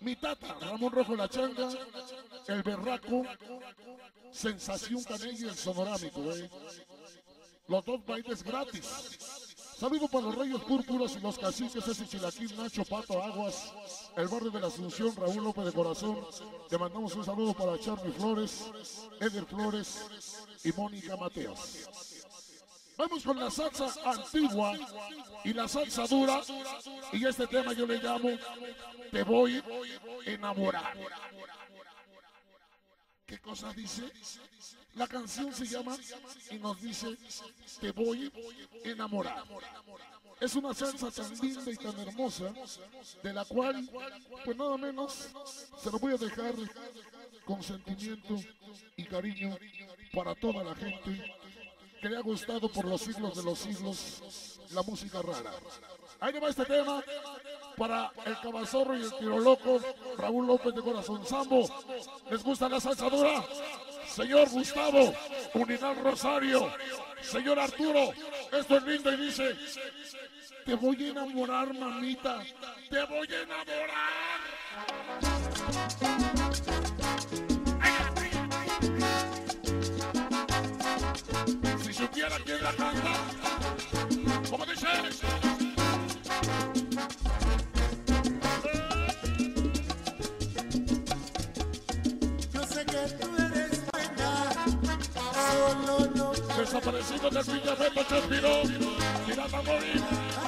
Mi tata, Ramón Rojo La Changa, el Berraco, Sensación Canella y el Sonorámico, Los dos bailes gratis. Saludos para los Reyes Púrpuras y los caciques, ese Chilaquín, Nacho, Pato, Aguas, el barrio de la Asunción, Raúl López de Corazón. Te mandamos un saludo para Charlie Flores, Eder Flores y Mónica Mateos. Vamos con la salsa antigua y la salsa dura. Y este tema yo le llamo Te voy a enamorar. ¿Qué cosa dice? La canción se llama y nos dice Te voy a enamorar. Es una salsa tan linda y tan hermosa, de la cual, pues nada menos, se lo voy a dejar con sentimiento y cariño para toda la gente que le ha gustado por los siglos de los siglos la música rara. Ahí va este tema para el Cabazorro y el Tiro Loco, Raúl López de Corazón Sambo. ¿Les gusta la salsa dura? Señor Gustavo, Uninal Rosario, señor Arturo, esto es lindo y dice: te voy a enamorar, mamita, te voy a enamorar. Si supiera quién la canta, ¿cómo dice? Yo sé que tú eres buena, solo no Desaparecido del Villafeto, Chespiró, tirando a morir.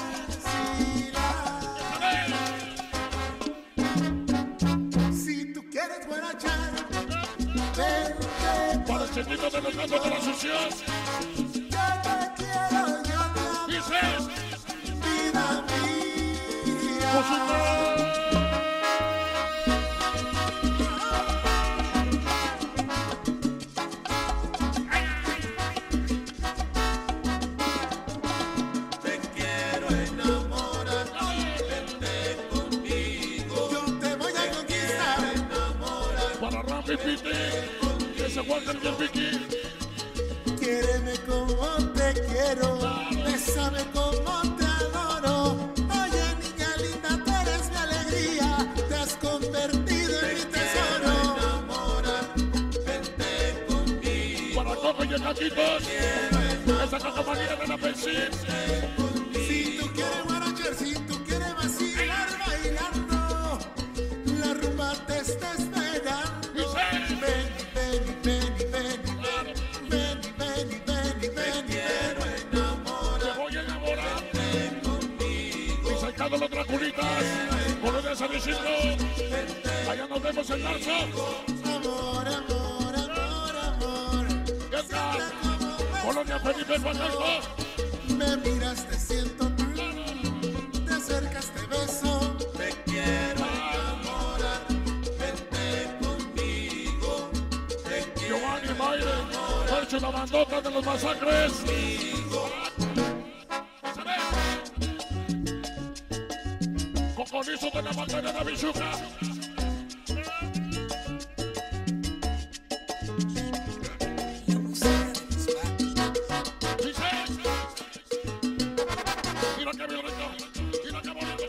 si tú quieres guarachar, vente. Para el chiquito de los gatos de la suciedad. Yo te quiero, yo te amo, Dice: vida mía. música. Te quiero enamorar, vente conmigo. Yo te voy a conquistar, enamorar. Para Rampi Piti, que se guarda el Piqui. Quiéreme como te quiero, bésame como te adoro. Oye, niña linda, tú eres mi alegría, te has convertido en mi tesoro. Enamorar, vente conmigo. Para Coco y el Caquitos, esa cacamanía de la Pensil. Si tú quieres guarachar, si tú quieres vacilar, bailando, la rumba te está esperando. Dice: Ven, ven, ven, ven, ven, ven, ven, ven, quiero enamorar. te voy a enamorar. Y sacando los Draculitas, Colonia San Isidro. Allá nos vemos en marzo. Amor, amor, amor, amor. Edgar, Colonia Felipe Guanaco. Me miras, te siento, te acercas, te beso. Te quiero enamorar, vente conmigo. Te quiero Giovanni Maire, Percho la bandota de los masacres. Cocolizo de la batalla de Bichuca. Dice: mira qué violento, mira qué bonito.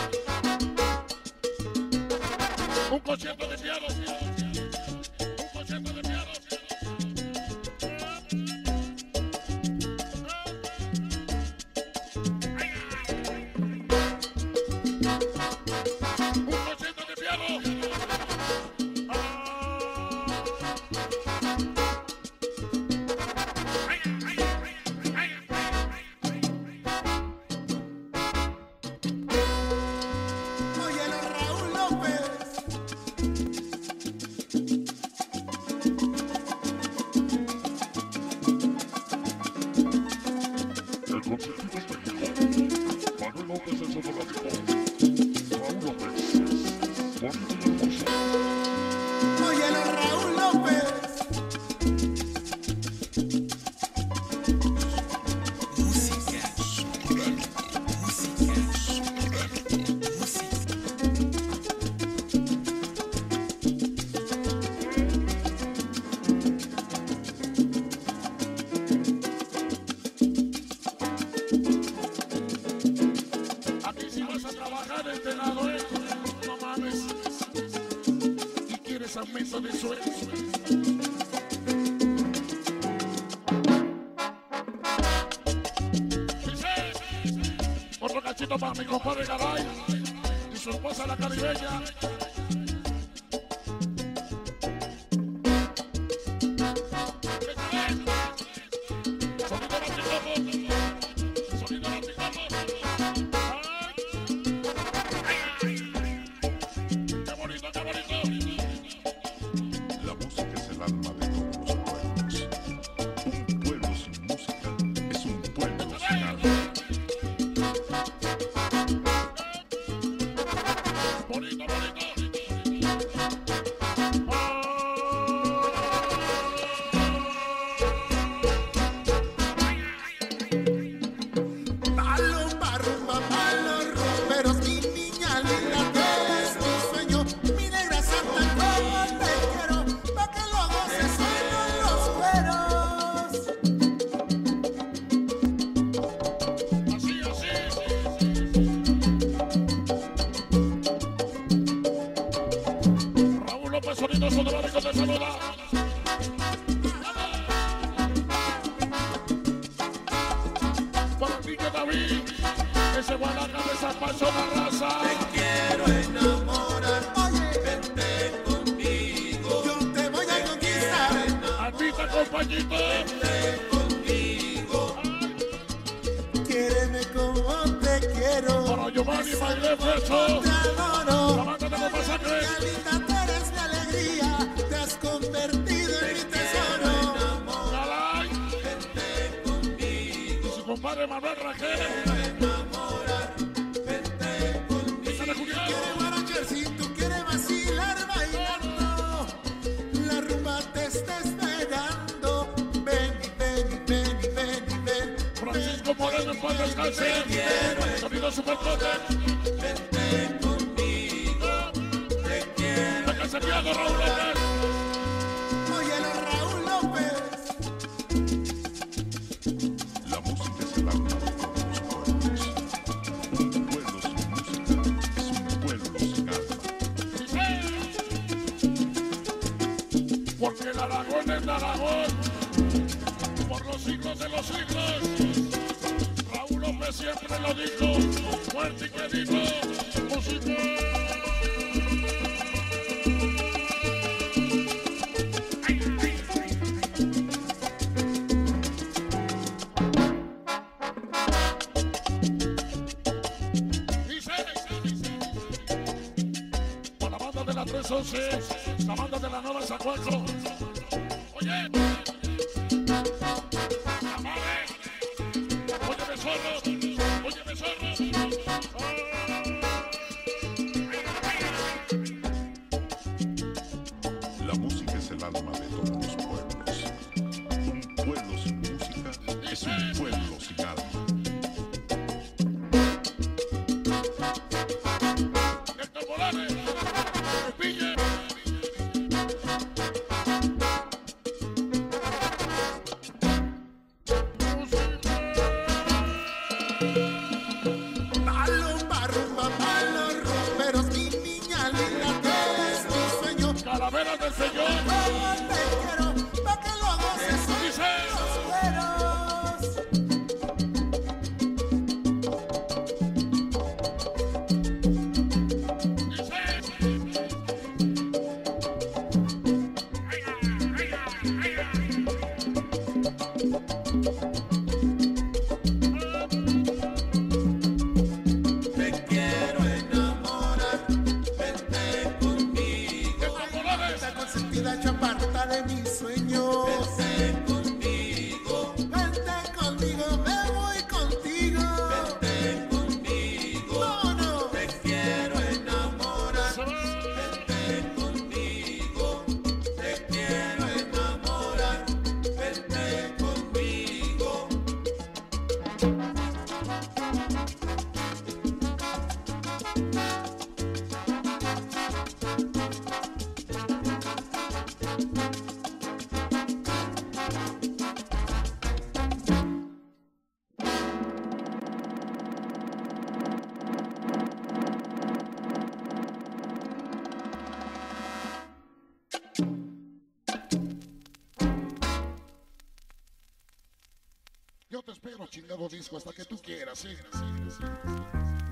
Un concierto de piano. Un concierto de piano. Un concierto de piano. Oye, los Raúl López. El consentido es técnico. Manuel López el Sonorámico. Raúl López. Bonito y hermoso. Oye, los Raúl López. Aquí si vas a trabajar, entrenado, no mames. segmento de sueños. Otro cachito para mi compadre Garay y su esposa la caribeña. Ese guanaca de esa persona raza. Te quiero enamorar, oye, vente conmigo. Yo te voy a conquistar. Anita, compañito. Vente conmigo. Quiéreme como te quiero. Para Giovanni Baile Frecho. Te adoro. La banda de los masacres. Niña linda, tú eres mi alegría. Te has convertido en mi tesoro. Galay. Vente conmigo. Y su compadre Manuel Rajel. Cuando descanse, sonido Superpoder. Vente conmigo, te quiero. La casa Santiago, Raúl López. Oye, Raúl López. La música es el alma de todos los pueblos. Un pueblo sin música es un pueblo sin alma. Porque el Aragón es de Aragón. Por los siglos de los siglos. López siempre lo dijo, fuerte y querido, música. Dice, con la banda de la 311, la banda de la Nueva Zacualco. Oye. La música es el alma de todos los pueblos. Un pueblo sin música es un pueblo sin alma. Héctor Morales, Pille. Calaveras del Señor. Como te quiero, pa' que lo goces. Dice. Te quiero enamorar, vente conmigo. Héctor Morales. Esta consentida Yo te espero, chingado disco, hasta que tú quieras, sí.